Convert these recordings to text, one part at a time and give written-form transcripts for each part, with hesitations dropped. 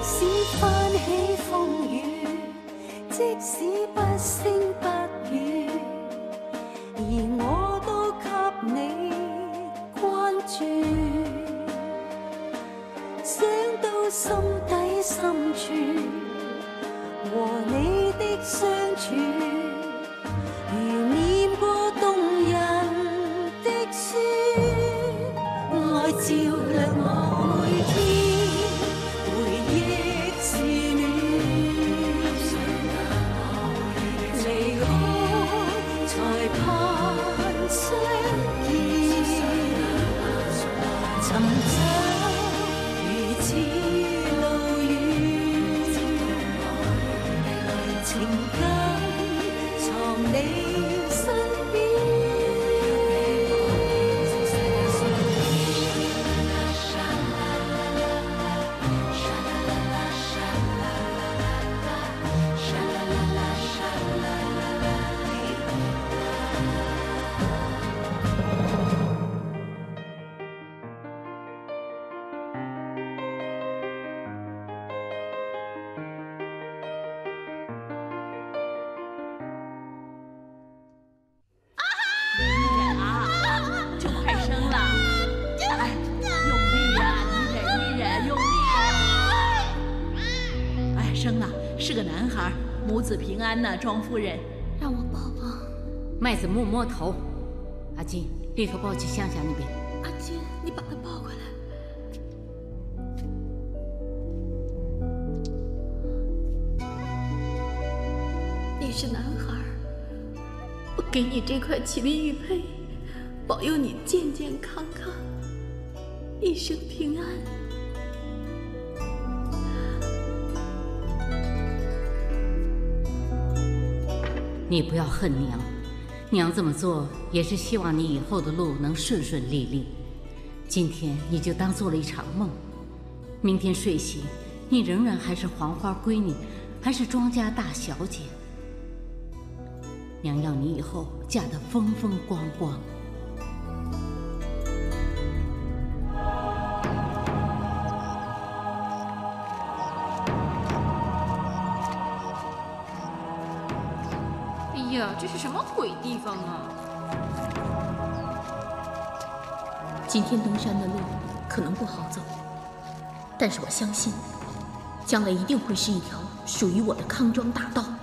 使翻起风雨，即使不声不语，而我都给你关注。想到心底深处，和你的相处，如念过动人的书，爱照亮我每天。 回忆是暖，离开才盼相見，尋找如此路遠，情感藏你身邊。 是个男孩，母子平安呐，庄夫人。 让我抱抱。 麦子木摸头，阿金立刻抱去香香那边。 阿金，你把他抱过来。你是男孩，我给你这块启禀玉佩，保佑你健健康康，一生平安。 你不要恨娘，娘这么做也是希望你以后的路能顺顺利利。今天你就当做了一场梦，明天睡醒，你仍然还是黄花闺女，还是庄家大小姐。娘要你以后嫁得风风光光。 哎呀，这是什么鬼地方啊！今天登山的路可能不好走，但是我相信，将来一定会是一条属于我的康庄大道。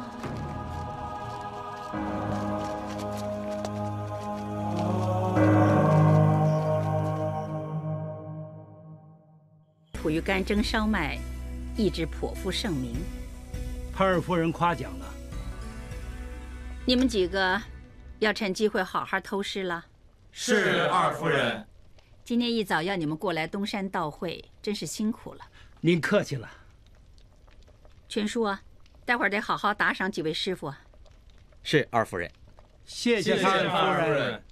蒲鱼干蒸烧麦，一直颇负盛名。 潘二夫人夸奖了。 你们几个要趁机会好好偷师了。 是二夫人。 今天一早要你们过来东山道会，真是辛苦了。 您客气了。 全叔啊，待会儿得好好打赏几位师傅啊。 是二夫人。 谢谢潘二夫人。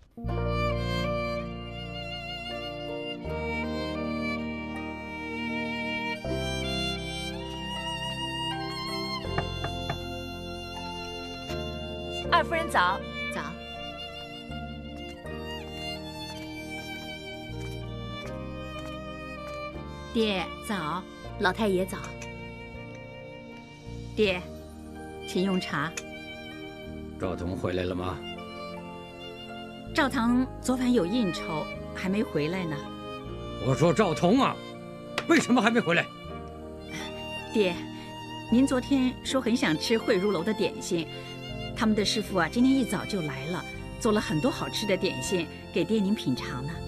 二夫人早， 早。 爹早， 老太爷早。 爹，请用茶。 赵彤回来了吗？ 赵堂昨晚有应酬，还没回来呢。 我说赵彤啊，为什么还没回来？ 爹，您昨天说很想吃慧如楼的点心。 他们的师傅啊，今天一早就来了，做了很多好吃的点心给爹您品尝呢。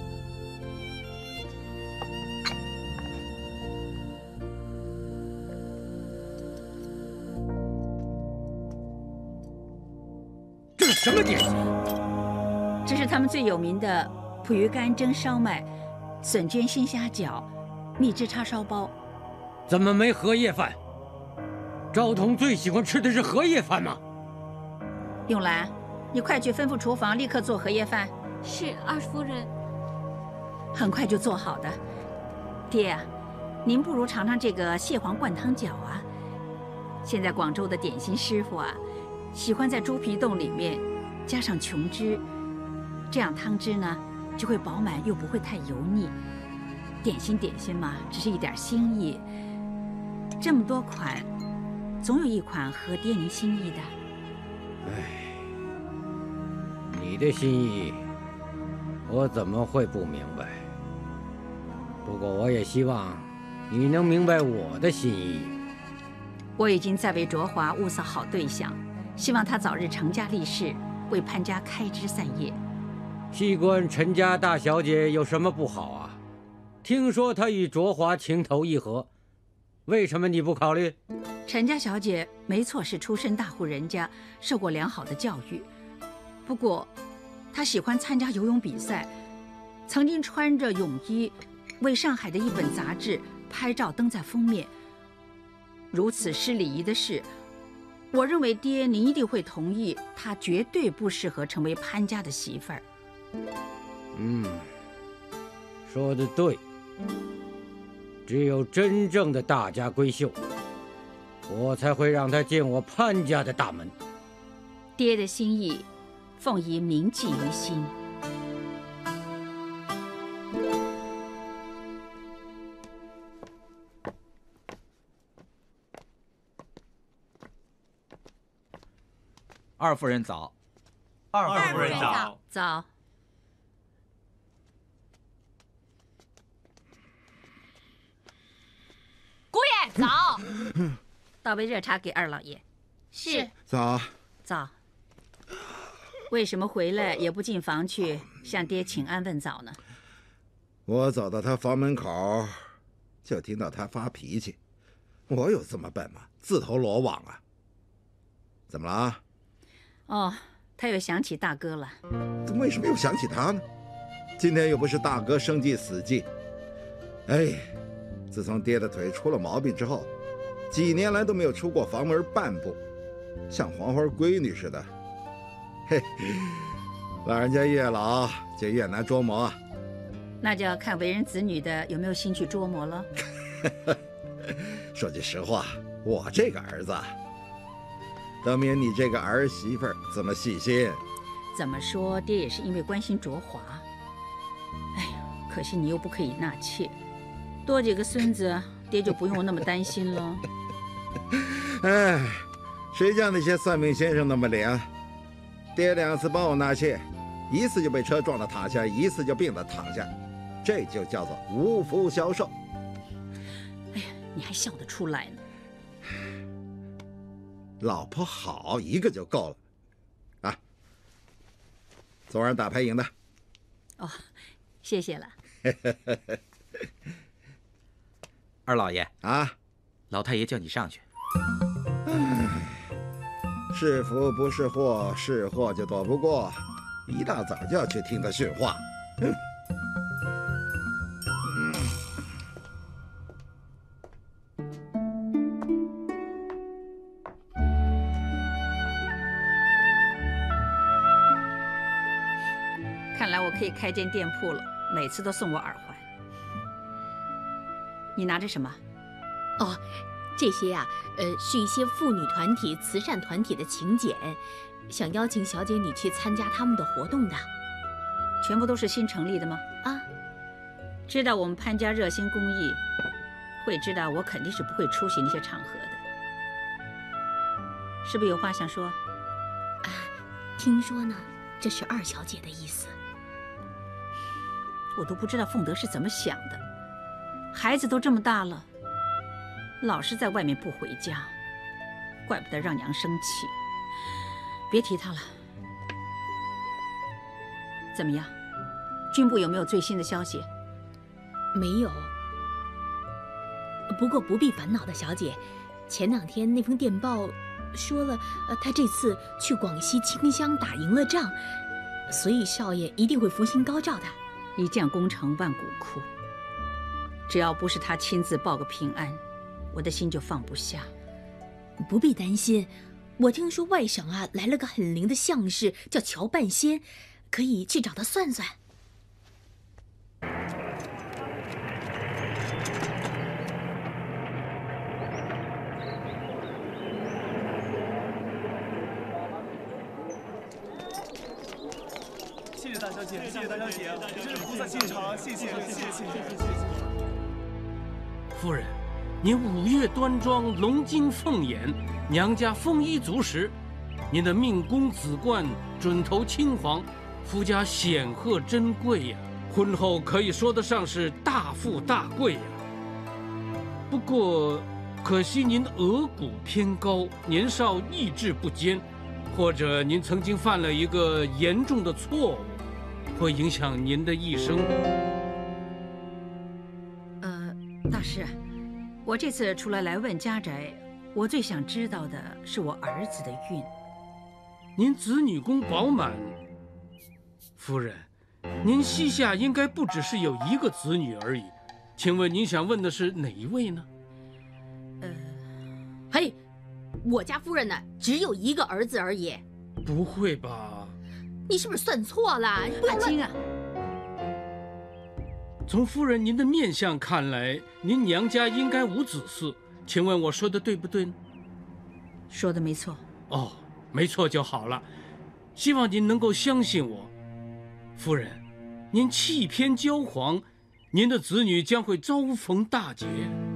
这是什么点心？ 这是他们最有名的蒲鱼干蒸烧麦、笋绢鲜虾饺、蜜汁叉烧包。 怎么没荷叶饭？赵彤最喜欢吃的是荷叶饭吗？ 永兰，你快去吩咐厨房，立刻做荷叶饭。 是二夫人。 很快就做好的。爹啊，您不如尝尝这个蟹黄灌汤饺啊。现在广州的点心师傅啊，喜欢在猪皮冻里面加上琼脂，这样汤汁呢就会饱满又不会太油腻。点心嘛，只是一点心意。 这么多款，总有一款合爹您心意的。 哎，你的心意，我怎么会不明白？不过我也希望你能明白我的心意。 我已经在为卓华物色好对象，希望他早日成家立室，为潘家开枝散叶。 细观陈家大小姐有什么不好啊？听说她与卓华情投意合，为什么你不考虑？ 陈家小姐没错，是出身大户人家，受过良好的教育。不过，她喜欢参加游泳比赛，曾经穿着泳衣为上海的一本杂志拍照登在封面。如此失礼仪的事，我认为爹您一定会同意，她绝对不适合成为潘家的媳妇儿。 说得对。只有真正的大家闺秀，我才会让她进我潘家的大门。 爹的心意，凤仪铭记于心。 二夫人早。 二夫人早。 早。 姑爷早。 倒杯热茶给二老爷。 是。 早。 早。为什么回来也不进房去向爹请安问早呢？ 我走到他房门口，就听到他发脾气。我有这么笨吗？自投罗网啊！怎么了？ 哦，他又想起大哥了。 为什么又想起他呢？今天又不是大哥生忌死忌。哎，自从爹的腿出了毛病之后，几年来都没有出过房门半步，像黄花闺女似的。嘿，老人家越老就越难捉摸啊。 那就要看为人子女的有没有心去捉摸了。 说句实话，我这个儿子都没有你这个儿媳妇这么细心。 怎么说，爹也是因为关心卓华。哎呀，可惜你又不可以纳妾，多几个孙子，爹就不用那么担心了。 哎，谁叫那些算命先生那么灵？爹2次帮我纳妾，一次就被车撞到塔下，一次就病得躺下，这就叫做无福消受。 哎呀，你还笑得出来呢？ 老婆好一个就够了，啊！昨晚打牌赢的。 哦，谢谢了。 二老爷啊， 老太爷叫你上去。 是福不是祸，是祸就躲不过，一大早就要去听他训话。 看来我可以开间店铺了，每次都送我耳环。你拿着什么？ 哦，这些啊，是一些妇女团体、慈善团体的请柬，想邀请小姐你去参加他们的活动的。 全部都是新成立的吗？ 啊， 知道我们潘家热心公益，会知道我肯定是不会出席那些场合的。是不是有话想说？ 啊，听说呢，这是二小姐的意思。 我都不知道凤德是怎么想的，孩子都这么大了，老是在外面不回家，怪不得让娘生气。别提他了。怎么样？军部有没有最新的消息？ 没有。不过不必烦恼的，小姐，前2天那封电报说了，他这次去广西清乡打赢了仗，所以少爷一定会福星高照的。 一将功成万骨枯，只要不是他亲自报个平安，我的心就放不下。 不必担心，我听说外省啊来了个很灵的相士，叫乔半仙，可以去找他算算。 谢谢大小姐，谢谢大小姐，真是菩萨心肠，谢谢。 夫人， 您五岳端庄，龙精凤眼，娘家丰衣足食，您的命宫子冠，准头青黄，夫家显赫珍贵呀。婚后可以说得上是大富大贵呀。不过，可惜您额骨偏高，年少意志不坚，或者您曾经犯了一个严重的错误，会影响您的一生。 大师，我这次除了来问家宅，我最想知道的是我儿子的运。 您子女宫饱满，夫人，您膝下应该不只是有一个子女而已。请问您想问的是哪一位呢？ 嘿，我家夫人呢，只有一个儿子而已。 不会吧？ 你是不是算错了？你不要阿金啊！ 从夫人您的面相看来，您娘家应该无子嗣。请问我说的对不对呢？ 说的没错。 哦，没错就好了。希望您能够相信我，夫人，您气偏骄黄，您的子女将会遭逢大劫。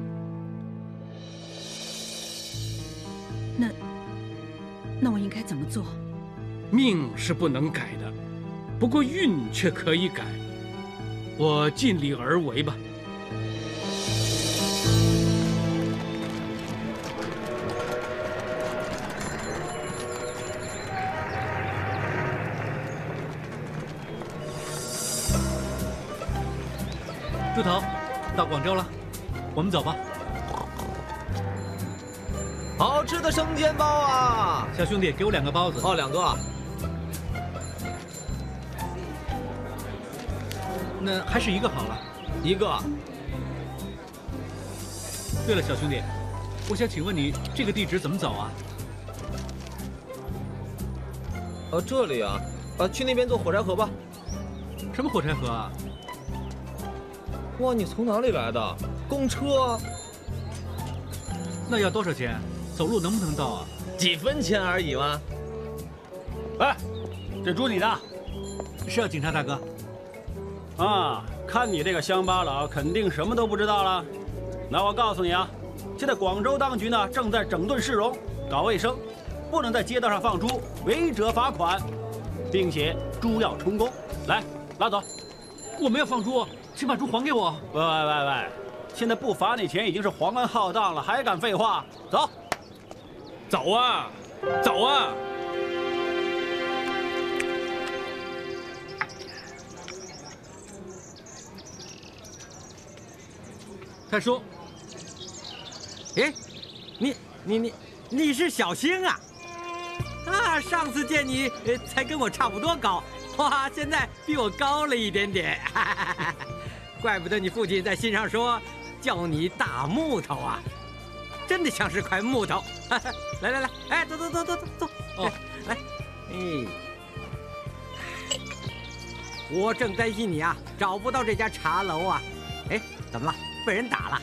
那我应该怎么做？ 命是不能改的，不过运却可以改。我尽力而为吧。 猪头，到广州了，我们走吧。 好吃的生煎包啊！ 小兄弟，给我2个包子。 哦，2个。 那还是1个好了。 1个。 对了，小兄弟，我想请问你这个地址怎么走啊？ 这里啊，去那边坐火柴盒吧。 什么火柴盒啊？ 哇，你从哪里来的？公车啊？ 那要多少钱？走路能不能到啊？ 几分钱而已嘛。 哎，这猪你的？ 是啊，警察大哥。 啊，看你这个乡巴佬，肯定什么都不知道了。那我告诉你啊，现在广州当局呢正在整顿市容，搞卫生，不能在街道上放猪，违者罚款，并且猪要充公。来，拉走。 我没有放猪，请把猪还给我。 喂，现在不罚你钱已经是皇恩浩荡了，还敢废话？走。 走啊，走啊！ 太叔， 哎，你是小星啊？啊，上次见你才跟我差不多高，哇，现在比我高了一点点，怪不得你父亲在信上说叫你大木头啊，真的像是块木头。来，哎，走， 哦， 来，哎，我正担心你啊，找不到这家茶楼啊，哎，怎么了？被人打了？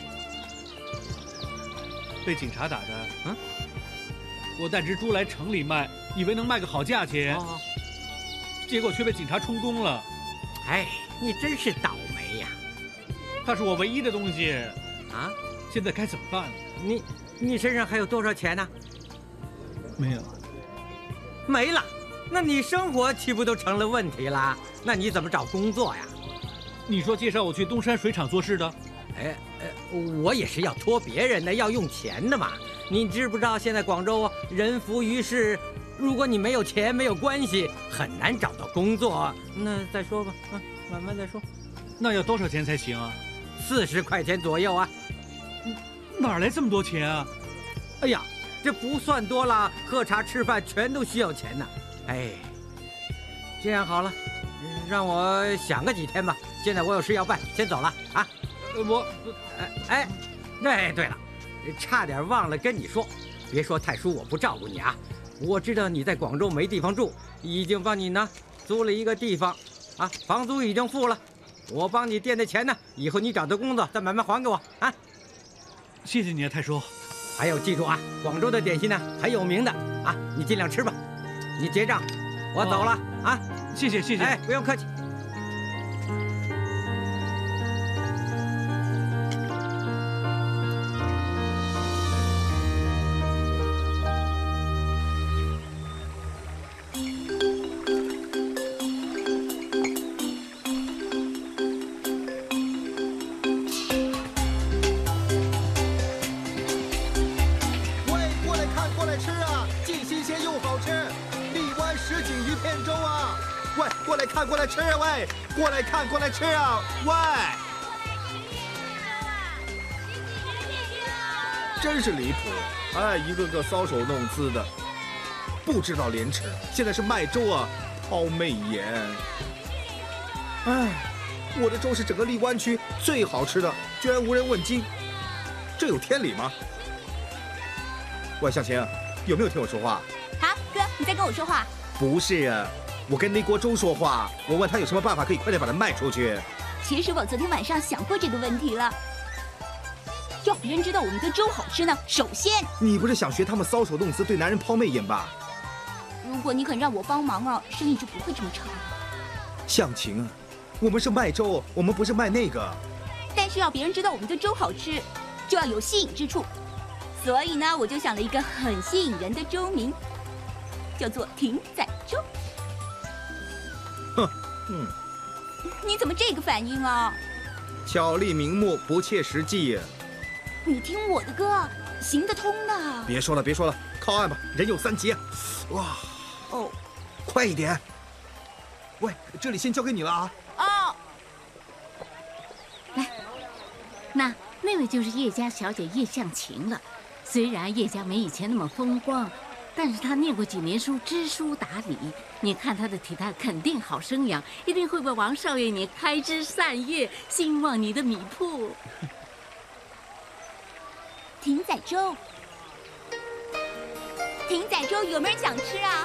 被警察打的。嗯，我带只猪来城里卖，以为能卖个好价钱，结果却被警察充公了。 哎，你真是倒霉呀！ 它是我唯一的东西啊！ 现在该怎么办？ 你身上还有多少钱呢？ 没有， 没了。那你生活岂不都成了问题了？那你怎么找工作呀？ 你说介绍我去东山水厂做事的？ 我也是要托别人的，要用钱的嘛。你知不知道现在广州人浮于事，如果你没有钱没有关系，很难找到工作。那再说吧，慢慢再说。 那要多少钱才行啊 ？40块钱左右啊。 哪来这么多钱啊？ 哎呀，这不算多了，喝茶吃饭全都需要钱呢。哎，这样好了，让我想个几天吧。现在我有事要办，先走了啊。哎，对了，差点忘了跟你说，别说太叔我不照顾你啊。我知道你在广州没地方住，已经帮你呢租了一个地方，啊，房租已经付了，我帮你垫的钱呢，以后你找到工作再慢慢还给我啊。 谢谢你啊，太叔。 还有记住啊，广州的点心呢很有名的啊，你尽量吃吧。你结账，我走了啊。 谢谢。 哎，不用客气。 来吃啊，既新鲜又好吃，荔湾什锦鱼片粥啊！喂，过来看，过来吃啊！喂，过来看，过来吃啊！喂，真是离谱！哎，一个个搔首弄姿的，不知道廉耻。现在是卖粥啊，抛媚眼。哎，我的粥是整个荔湾区最好吃的，居然无人问津，这有天理吗？喂，向前，有没有听我说话？ 啊，哥，你在跟我说话？ 不是啊，我跟那锅粥说话，我问他有什么办法可以快点把它卖出去。 其实我昨天晚上想过这个问题了。要别人知道我们的粥好吃呢，首先你不是想学他们搔首弄姿，对男人抛媚眼吧？ 如果你肯让我帮忙啊，生意就不会这么差。 向晴啊，我们是卖粥，我们不是卖那个。 但是要别人知道我们的粥好吃，就要有吸引之处。所以呢，我就想了一个很吸引人的粥名，叫做艇仔粥。 哼， 你怎么这个反应啊？ 巧立名目，不切实际。 你听我的歌，行得通的。 别说了，别说了，靠岸吧，人有三急。哇， 哦， 快一点。喂，这里先交给你了啊。 哦， 来，那位就是叶家小姐叶向晴了。虽然叶家没以前那么风光，但是她念过几年书，知书达理。你看她的体态，肯定好生养，一定会为王少爷你开枝散叶，兴旺你的米铺。 艇仔粥，艇仔粥有没有人想吃啊？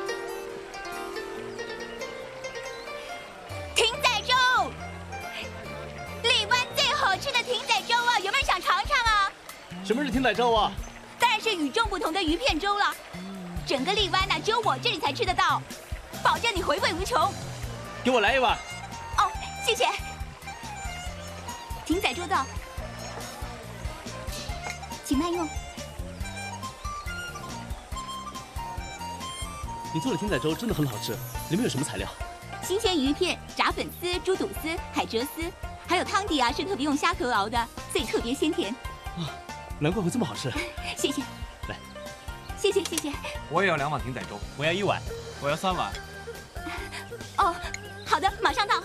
艇仔粥，荔湾最好吃的艇仔粥啊，有没有人想尝尝啊？ 什么是艇仔粥啊？ 当然是与众不同的鱼片粥了。整个荔湾呢，只有我这里才吃得到，保证你回味无穷。 给我来一碗。 哦，谢谢。艇仔粥到，请慢用。 你做的艇仔粥真的很好吃，里面有什么材料？ 新鲜鱼片、炸粉丝、猪肚丝、海蜇丝，还有汤底啊，是特别用虾壳熬的，所以特别鲜甜。 啊，难怪会这么好吃。 谢谢。 来， 谢谢谢谢。 我也要2碗艇仔粥， 我要1碗， 我要3碗。 哦，好的，马上到。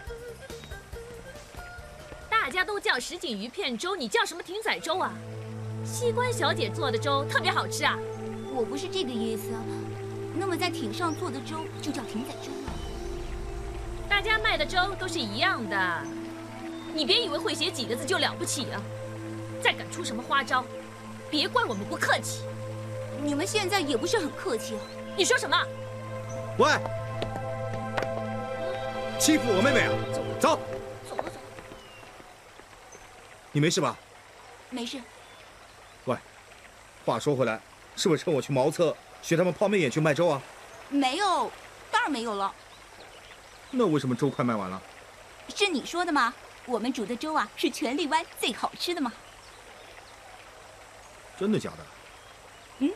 大家都叫什锦鱼片粥，你叫什么艇仔粥啊？西关小姐做的粥特别好吃啊！ 我不是这个意思。那么在艇上做的粥就叫艇仔粥了。 大家卖的粥都是一样的，你别以为会写几个字就了不起啊！再敢出什么花招，别怪我们不客气。 你们现在也不是很客气啊！ 你说什么？ 喂，欺负我妹妹啊！走。你没事吧？ 没事。 喂，话说回来，是不是趁我去茅厕学他们抛媚眼去卖粥啊？ 没有，当然没有了。 那为什么粥快卖完了？ 是你说的吗？我们煮的粥啊，是全荔湾最好吃的嘛。 真的假的？ 嗯。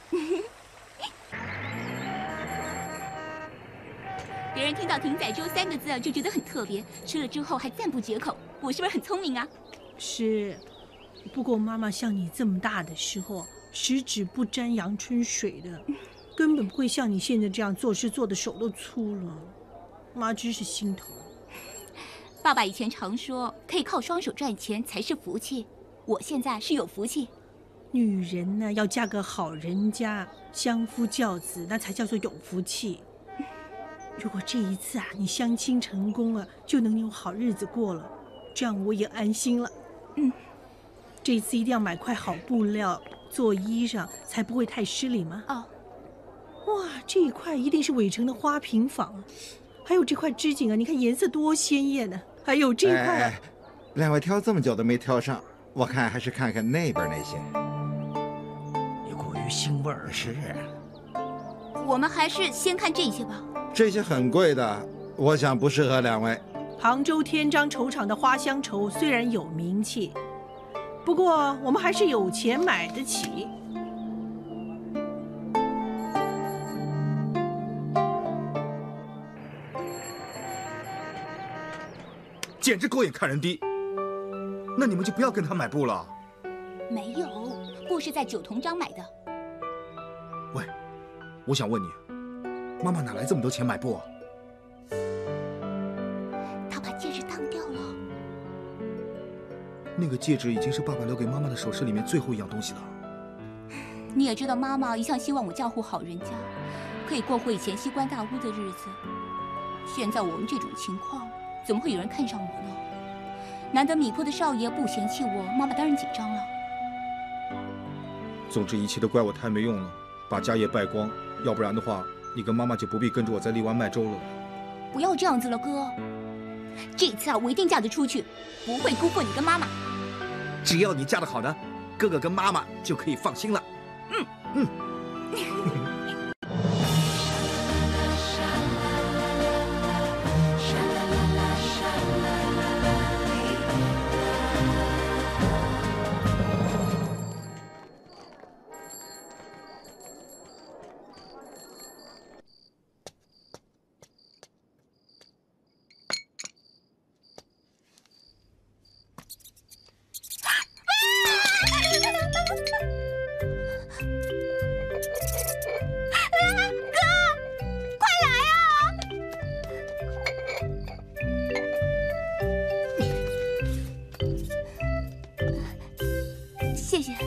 别人听到艇仔粥3个字就觉得很特别，吃了之后还赞不绝口。我是不是很聪明啊？ 是，不过妈妈像你这么大的时候，十指不沾阳春水的，根本不会像你现在这样做事做的手都粗了。妈真是心疼。 爸爸以前常说，可以靠双手赚钱才是福气。我现在是有福气。 女人呢，要嫁个好人家，相夫教子，那才叫做有福气。如果这一次啊，你相亲成功了，就能有好日子过了，这样我也安心了。这一次一定要买块好布料做衣裳，才不会太失礼嘛。 哦。 哇，这一块一定是伟成的花瓶坊，还有这块织锦啊，你看颜色多鲜艳呢。还有这块， 两位挑这么久都没挑上，我看还是看看那边那些。 也过于腥味儿。 是。 我们还是先看这些吧。 这些很贵的，我想不适合两位。 杭州天章绸厂的花香绸虽然有名气，不过我们还是有钱买得起。 简直狗眼看人低。那你们就不要跟他买布了。 没有，布是在九同章买的。 喂，我想问你，妈妈哪来这么多钱买布啊？ 她把戒指当掉了。 那个戒指已经是爸爸留给妈妈的首饰里面最后一样东西了。 你也知道，妈妈一向希望我嫁户好人家，可以过回以前西关大屋的日子。现在我们这种情况，怎么会有人看上我呢？难得米铺的少爷不嫌弃我，妈妈当然紧张了。 总之，一切都怪我太没用了，把家业败光。要不然的话，你跟妈妈就不必跟着我在荔湾卖粥了。 不要这样子了，哥。这次啊，我一定嫁得出去，不会辜负你跟妈妈。 只要你嫁得好呢，哥哥跟妈妈就可以放心了。 谢谢。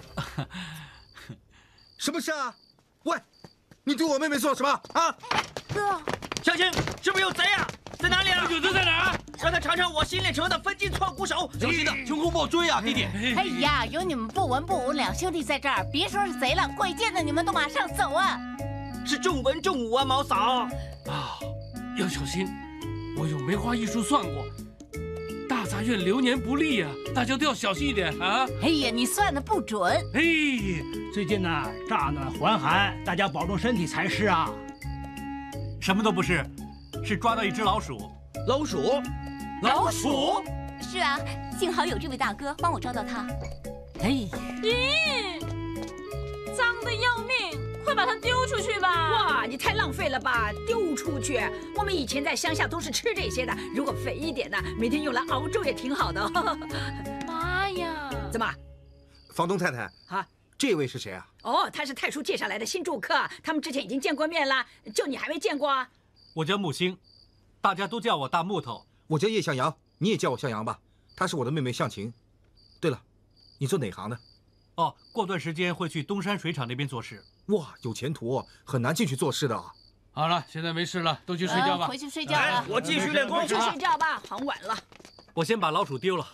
什么事啊？喂，你对我妹妹做了什么啊？ 哥， 小青，是不是有贼啊？在哪里啊？ 有贼在哪儿？ 让他尝尝我新练成的分金串鼓手。 小心的，穷寇莫追啊，弟弟！ 哎呀，有你们不文不武两兄弟在这儿，别说是贼了，会见的你们都马上走啊！ 是重文重武啊，毛嫂。 啊，要小心，我用梅花易数算过，大杂院流年不利啊，大家都要小心一点啊！ 哎呀，你算的不准。 哎，最近呢，乍暖还寒，大家保重身体才是啊。 什么都不是，是抓到一只老鼠。 老鼠？ 老鼠？ 是啊，幸好有这位大哥帮我抓到他。 哎， 咦，脏得要命！快把它丢出去吧！ 哇，你太浪费了吧！丢出去！我们以前在乡下都是吃这些的，如果肥一点呢，每天用来熬粥也挺好的。 妈呀！ 怎么？ 房东太太啊， 这位是谁啊？ 哦，他是太叔介绍来的新住客，他们之前已经见过面了，就你还没见过啊？ 我叫木星，大家都叫我大木头。 我叫叶向阳，你也叫我向阳吧。她是我的妹妹向晴。对了，你做哪行的？ 哦，过段时间会去东山水厂那边做事。 哇，有前途哦，很难进去做事的啊。 好了，现在没事了，都去睡觉吧。 回去睡觉了。 我继续练功。 回去睡觉吧，很晚了。 我先把老鼠丢了。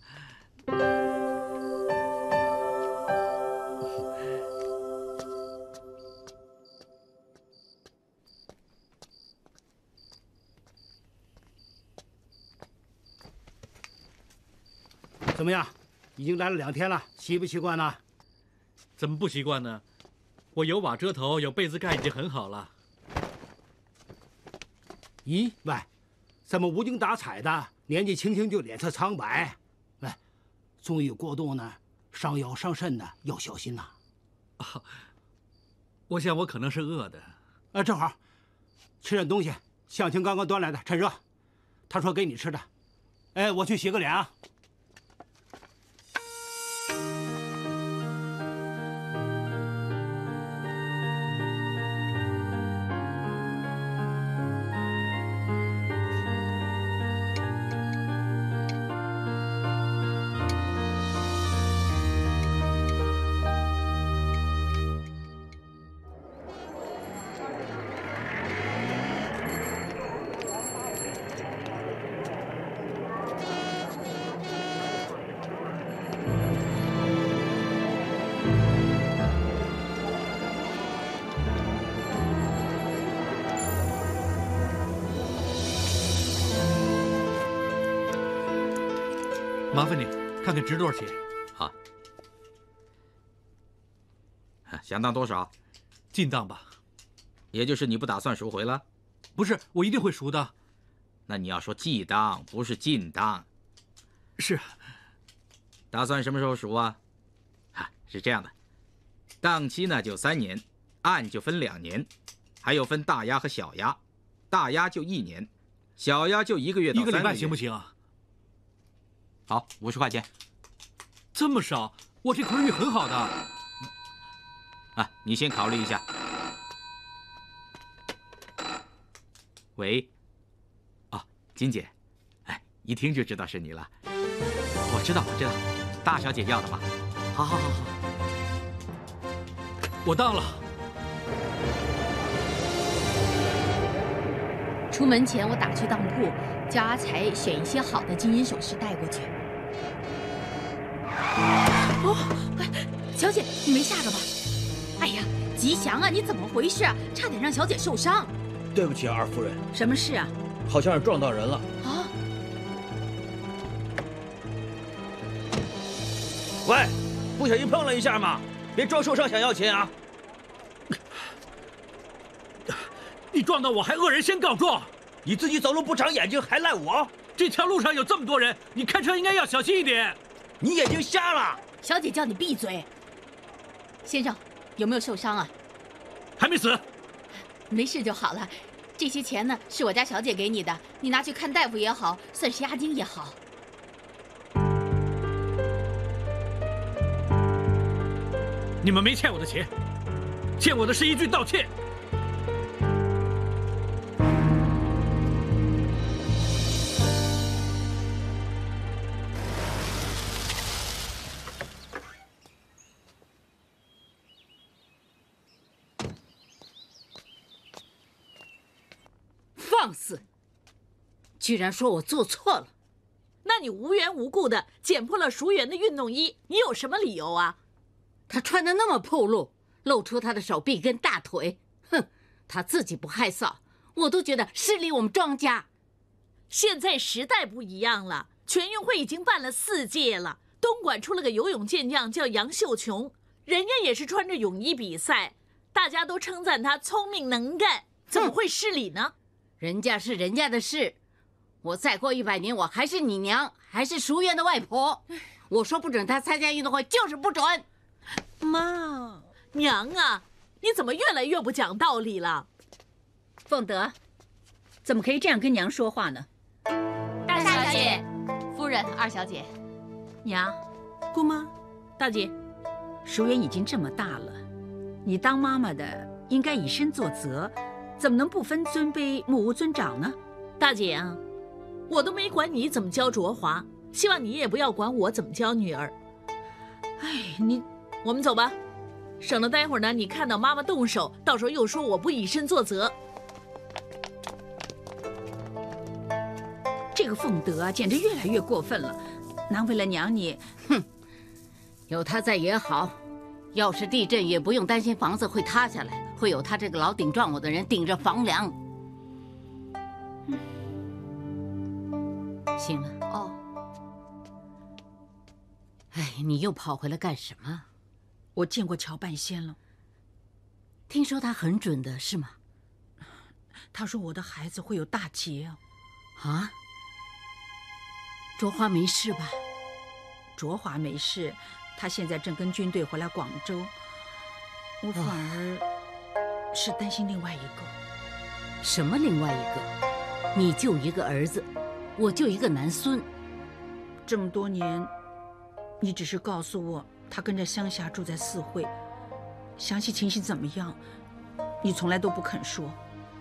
怎么样？已经来了2天了，习不习惯呢？ 怎么不习惯呢？我有瓦遮头，有被子盖已经很好了。 咦，喂，怎么无精打采的？年纪轻轻就脸色苍白。喂，纵欲过度呢，伤腰伤肾的，要小心呐。 啊，我想我可能是饿的。 正好，吃点东西。向晴刚刚端来的，趁热。他说给你吃的。哎，我去洗个脸啊。 麻烦你看看值多少钱。 好，想当多少？ 尽当吧。 也就是你不打算赎回了？ 不是，我一定会赎的。 那你要说既当，不是尽当。 是。 打算什么时候赎啊？是这样的，当期呢就3年，案就分2年，还有分大押和小押，大押就1年，小押就1个月到3个月。 1个礼拜行不行啊？ 好，50块钱。 这么少？我这口语很好的。 啊，你先考虑一下。喂，哦，金姐，哎，一听就知道是你了。我知道，大小姐要的嘛。好， 我到了。 出门前我打去当铺，叫阿才选一些好的金银首饰带过去。哦，小姐，你没吓着吧？哎呀，吉祥啊，你怎么回事啊？差点让小姐受伤。 对不起啊，二夫人。 什么事啊？ 好像是撞到人了。 啊！ 喂，不小心碰了一下嘛，别装受伤想要钱啊！ 你撞到我还恶人先告状， 你自己走路不长眼睛还赖我？ 这条路上有这么多人，你开车应该要小心一点。 你眼睛瞎了？ 小姐叫你闭嘴。先生，有没有受伤啊？ 还没死。 没事就好了。这些钱呢，是我家小姐给你的，你拿去看大夫也好，算是押金也好。 你们没欠我的钱，欠我的是一句道歉。 放肆！居然说我做错了。 那你无缘无故的剪破了淑媛的运动衣，你有什么理由啊？ 他穿得那么暴露，露出他的手臂跟大腿，哼，他自己不害臊，我都觉得失礼我们庄家。 现在时代不一样了，全运会已经办了4届了，东莞出了个游泳健将叫杨秀琼，人家也是穿着泳衣比赛，大家都称赞他聪明能干，怎么会失礼呢？ 人家是人家的事，我再过100年，我还是你娘，还是淑媛的外婆。我说不准他参加运动会，就是不准。 妈，娘啊，你怎么越来越不讲道理了？ 凤德，怎么可以这样跟娘说话呢？ 大小姐，夫人，二小姐， 娘， 姑妈， 大姐， 淑媛已经这么大了，你当妈妈的应该以身作则，怎么能不分尊卑，目无尊长呢？ 大姐啊，我都没管你怎么教卓华，希望你也不要管我怎么教女儿。哎，我们走吧，省得待会儿呢，你看到妈妈动手，到时候又说我不以身作则。 这个凤德啊，简直越来越过分了，难为了娘你。 哼，有他在也好，要是地震也不用担心房子会塌下来，会有他这个老顶撞我的人顶着房梁。行了。 哦。 哎，你又跑回来干什么？ 我见过乔半仙了， 听说他很准的是吗？ 他说我的孩子会有大劫啊。 啊？卓华没事吧？ 卓华没事，他现在正跟军队回来广州。我反而是担心另外一个。 什么另外一个？你就一个儿子，我就一个男孙。 这么多年，你只是告诉我他跟着乡下住在四会，详细情形怎么样，你从来都不肯说。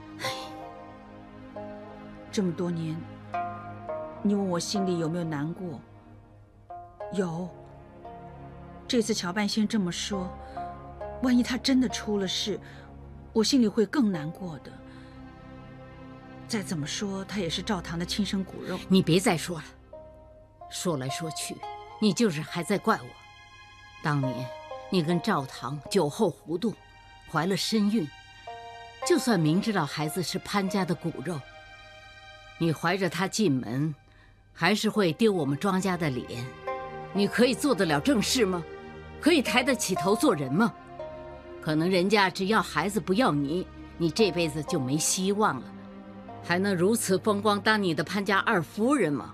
这么多年，你问我心里有没有难过？有。这次乔半仙这么说，万一他真的出了事，我心里会更难过的。再怎么说，他也是赵堂的亲生骨肉。 你别再说了，说来说去，你就是还在怪我。当年你跟赵堂酒后糊涂，怀了身孕，就算明知道孩子是潘家的骨肉，你怀着他进门，还是会丢我们庄家的脸。你可以做得了正事吗？可以抬得起头做人吗？可能人家只要孩子不要你，你这辈子就没希望了，还能如此风光当你的潘家二夫人吗？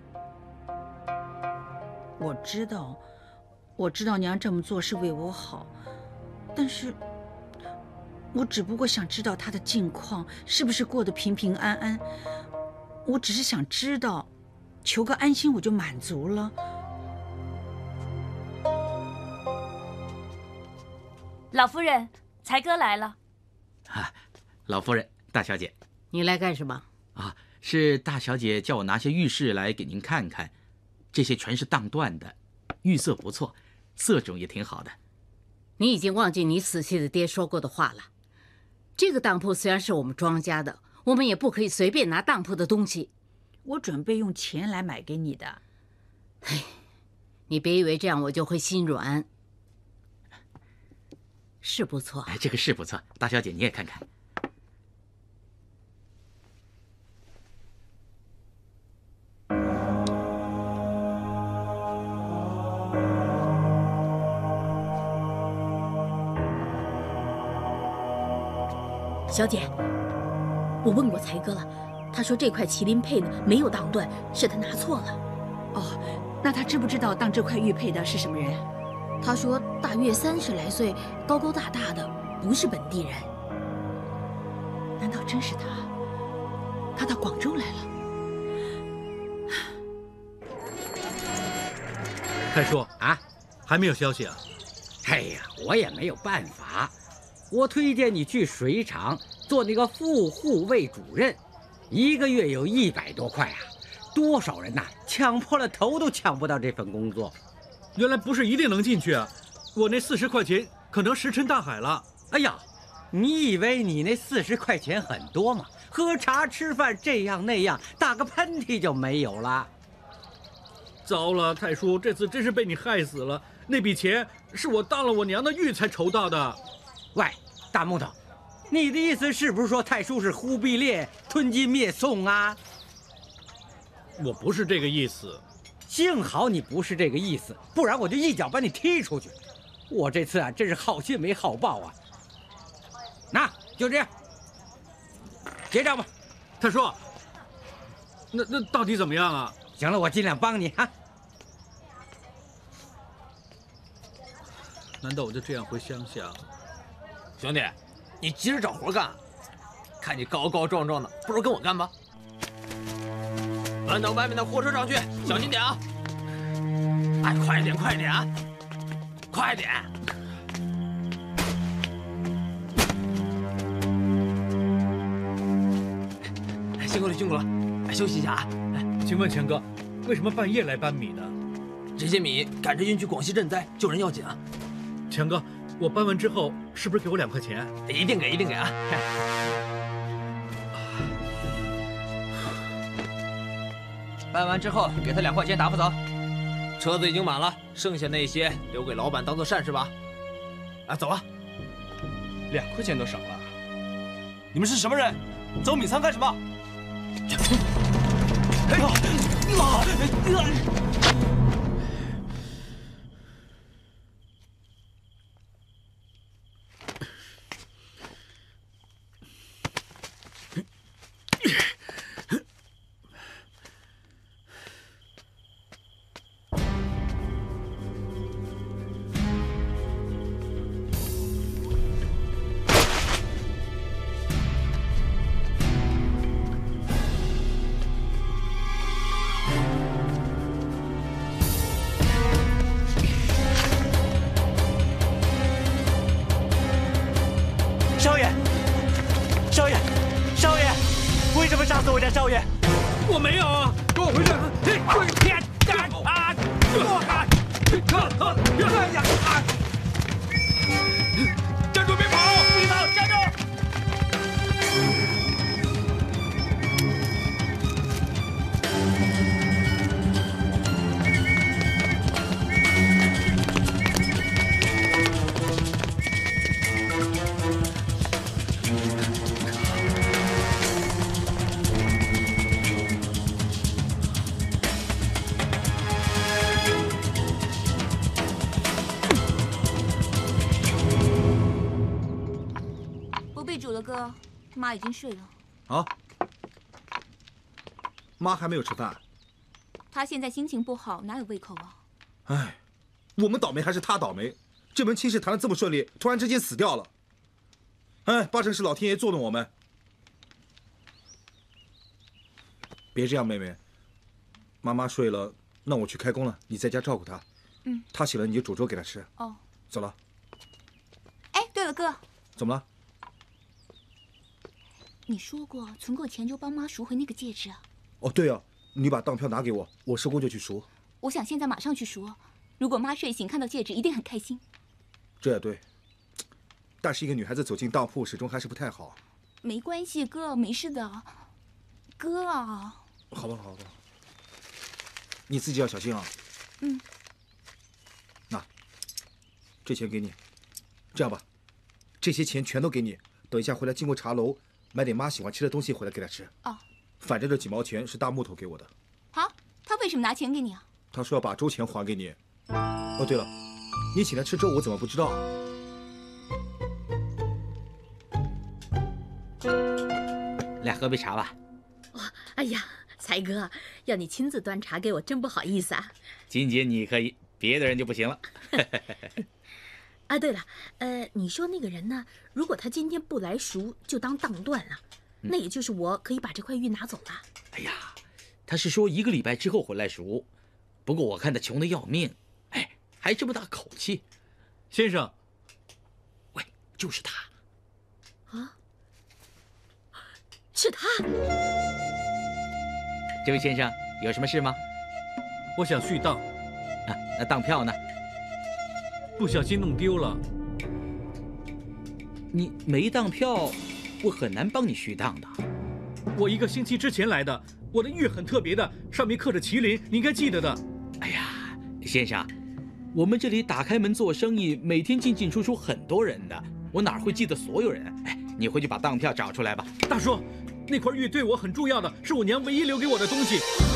我知道娘这么做是为我好，但是我只不过想知道她的近况是不是过得平平安安。我只是想知道，求个安心我就满足了。 老夫人，才哥来了。 老夫人，大小姐， 你来干什么？ 啊，是大小姐叫我拿些玉饰来给您看看，这些全是当缎的，玉色不错，色种也挺好的。 你已经忘记你死去的爹说过的话了。这个当铺虽然是我们庄家的，我们也不可以随便拿当铺的东西。 我准备用钱来买给你的。 哎，你别以为这样我就会心软。是不错， 这个是不错，大小姐你也看看。 小姐，我问过才哥了，他说这块麒麟佩呢没有当缎，是他拿错了。 哦，那他知不知道当这块玉佩的是什么人？ 他说大约30来岁，高高大大的，不是本地人。 难道真是他？他到广州来了。 太叔啊， 还没有消息啊？ 哎呀，我也没有办法。我推荐你去水厂做那个副护卫主任，1个月有100多块啊！多少人呐，抢破了头都抢不到这份工作。 原来不是一定能进去啊！我那40块钱可能石沉大海了。 哎呀，你以为你那40块钱很多吗？喝茶吃饭这样那样，打个喷嚏就没有了。 糟了，太叔，这次真是被你害死了。那笔钱是我当了我娘的玉才筹到的。 喂，大木头，你的意思是不是说太叔是忽必烈吞金灭宋啊？ 我不是这个意思。 幸好你不是这个意思，不然我就一脚把你踢出去。我这次啊，真是好心没好报啊。那就这样，结账吧。 太叔，那到底怎么样啊？ 行了，我尽量帮你哈。 难道我就这样回乡下？ 兄弟，你急着找活干，看你高高壮壮的，不如跟我干吧。搬到外面的货车上去，小心点啊！哎，快点，快点啊！快点！辛苦了，辛苦了，哎，休息一下啊！ 请问强哥，为什么半夜来搬米呢？ 这些米赶着运去广西赈灾，救人要紧啊！ 强哥，我搬完之后是不是给我2块钱？ 一定给，一定给啊！搬完之后给他2块钱打发走。车子已经满了，剩下那些留给老板当做善事吧。啊，走啊 ！2块钱都少了。你们是什么人？走米仓干什么？ 杀死我家少爷！ 我没有啊！给我回去！站住！别跑！别跑！站住！ 哥，妈已经睡了。 啊？妈还没有吃饭？ 她现在心情不好，哪有胃口啊？ 哎，我们倒霉还是她倒霉？这门亲事谈得这么顺利，突然之间死掉了。哎，八成是老天爷作弄我们。别这样，妹妹。妈妈睡了，那我去开工了，你在家照顾她。 嗯。 她醒了你就煮粥给她吃。 哦。 走了。 哎， 哥哥， 怎么了？ 你说过存够钱就帮妈赎回那个戒指啊？ 哦，对啊，你把当票拿给我，我收工就去赎。 我想现在马上去赎。如果妈睡醒看到戒指，一定很开心。 这也对，但是一个女孩子走进当铺，始终还是不太好。 没关系，哥，没事的。哥啊。 好吧，好吧，你自己要小心啊。 嗯。 那，这钱给你。这样吧，这些钱全都给你。等一下回来经过茶楼，买点妈喜欢吃的东西回来给她吃。 哦。 反正这几毛钱是大木头给我的。 好，他为什么拿钱给你啊？ 他说要把粥钱还给你。哦，对了，你请他吃粥，我怎么不知道？ 来喝杯茶吧。 哇，哎呀，才哥，要你亲自端茶给我，真不好意思啊。 金姐你可以，别的人就不行了。 啊，对了，你说那个人呢？如果他今天不来赎，就当当断了，那也就是我可以把这块玉拿走了。 哎呀，他是说1个礼拜之后回来赎，不过我看他穷得要命，哎，还这么大口气。 先生， 喂，就是他。 啊，是他。 这位先生有什么事吗？ 我想续当。 啊，那当票呢？ 不小心弄丢了。 你没当票，我很难帮你续当的。 我1个星期之前来的，我的玉很特别的，上面刻着麒麟，你应该记得的。 哎呀，先生，我们这里打开门做生意，每天进进出出很多人的，我哪会记得所有人？哎，你回去把当票找出来吧。 大叔，那块玉对我很重要的，是我娘唯一留给我的东西。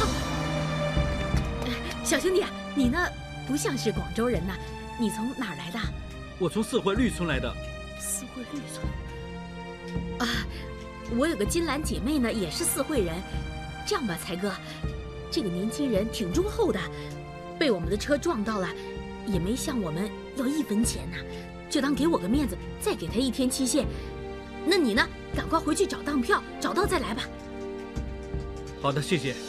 小兄弟，你呢？不像是广州人呐，你从哪儿来的？ 我从四惠绿村来的。 四惠绿村。啊，我有个金兰姐妹呢，也是四惠人。这样吧，才哥，这个年轻人挺忠厚的，被我们的车撞到了，也没向我们要1分钱呢，就当给我个面子，再给他1天期限。那你呢？赶快回去找当票，找到再来吧。 好的，谢谢。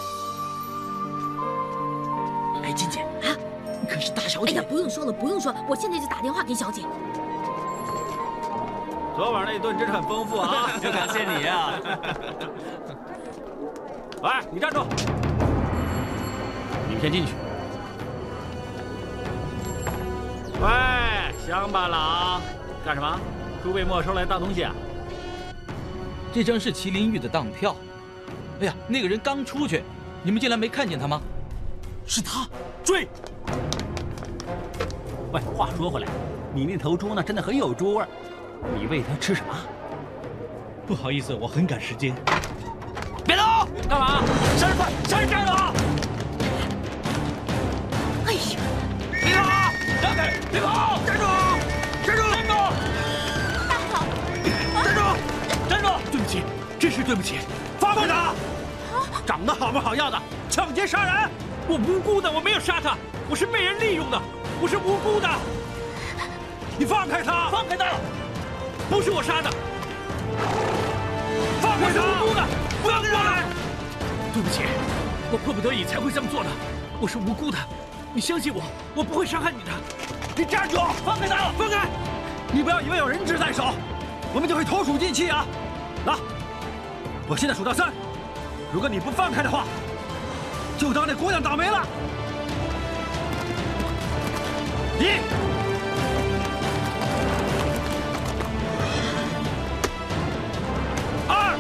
哎，金姐啊，可是大小姐。 哎呀，不用说了，不用说，我现在就打电话给小姐。 昨晚那顿真是很丰富啊， 就感谢你啊。 喂，你站住！你们先进去。喂，乡巴佬，干什么？猪被没收来当东西啊？ 这张是麒麟玉的当票。哎呀，那个人刚出去，你们竟然没看见他吗？ 是他，追！喂，话说回来，你那头猪呢，真的很有猪味儿。你喂它吃什么？ 不好意思，我很赶时间。 别动！干嘛？杀人犯！杀人站住！ 哎呀！ 别跑！让开！别跑！站住！站住！站住！ 大嫂， 站住！站住！ 对不起，真是对不起。 放开他！长得好不好要的，抢劫杀人！ 我无辜的，我没有杀他，我是被人利用的，我是无辜的。 你放开他！ 放开他！不是我杀的， 放开他！ 我是无辜的，不要过来！对不起，我迫不得已才会这么做的，我是无辜的，你相信我，我不会伤害你的。 你站住！放开他！放开！你不要以为有人质在手，我们就会投鼠忌器啊！来，我现在数到3，如果你不放开的话，就当那姑娘倒霉了。1、2，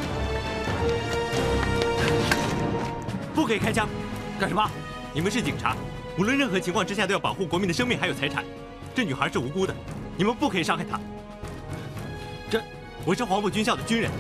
不可以开枪！ 干什么？ 你们是警察，无论任何情况之下都要保护国民的生命还有财产。这女孩是无辜的，你们不可以伤害她。我是黄埔军校的军人。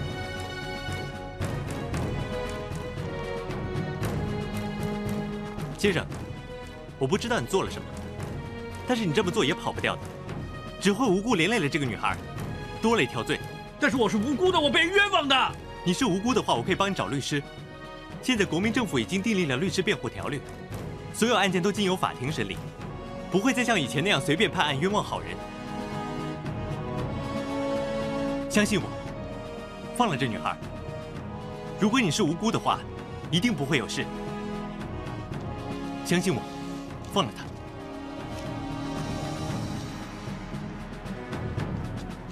先生，我不知道你做了什么，但是你这么做也跑不掉的，只会无故连累了这个女孩，多了一条罪。 但是我是无辜的，我被冤枉的。 你是无辜的话，我可以帮你找律师。现在国民政府已经订立了律师辩护条例，所有案件都经由法庭审理，不会再像以前那样随便判案冤枉好人。相信我，放了这女孩。如果你是无辜的话，一定不会有事。相信我，放了她。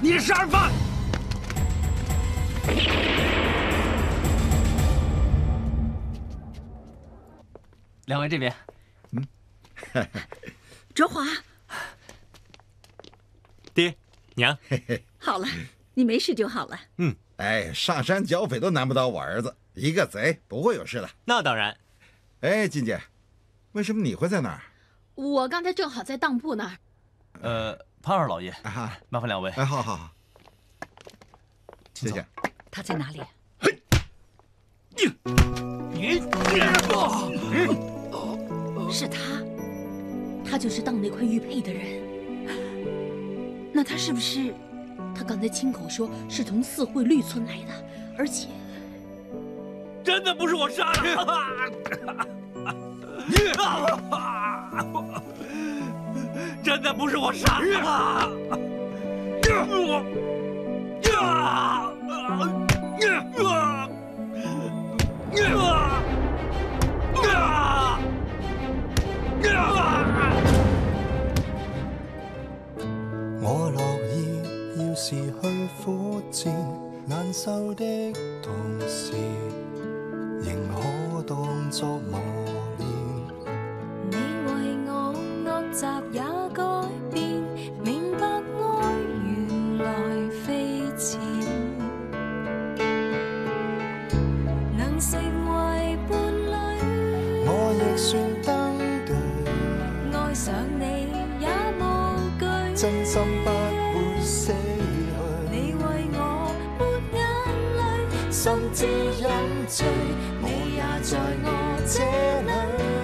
你是杀人犯！ 两位这边。 卓华， 爹娘， 好了，你没事就好了。 哎，上山剿匪都难不倒我儿子，一个贼不会有事的。 那当然。 哎，金姐，为什么你会在那儿？ 我刚才正好在当铺那儿。 潘二老爷，麻烦两位。 哎，好，谢谢。 他在哪里？是他就是当那块玉佩的人。 那他是不是？ 他刚才亲口说是从四惠绿村来的，而且真的不是我杀的，真的不是我杀的。 我乐意要是去苦戰，難受的同時，仍可當作磨練。 你為我惡習也改變，明白愛原來非錢，能成為伴侶， 我亦算登對， 愛上你也無懼， 真心不會死去。 你為我抹眼淚， 甚至飲醉，你也在我這裏。